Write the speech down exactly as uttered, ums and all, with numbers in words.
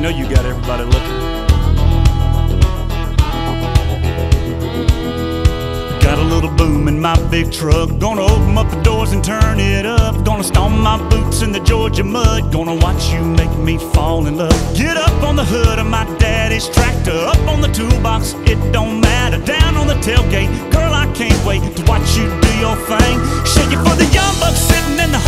know you got everybody looking. Got a little boom in my big truck, gonna open up the doors and turn it up. Gonna stomp my boots in the Georgia mud, gonna watch you make me fall in love. Get up on the hood of my daddy's tractor, up on the toolbox, it don't matter. Down on the tailgate, girl, I can't wait to watch you do your thing. Shake it for the young bucks sitting in the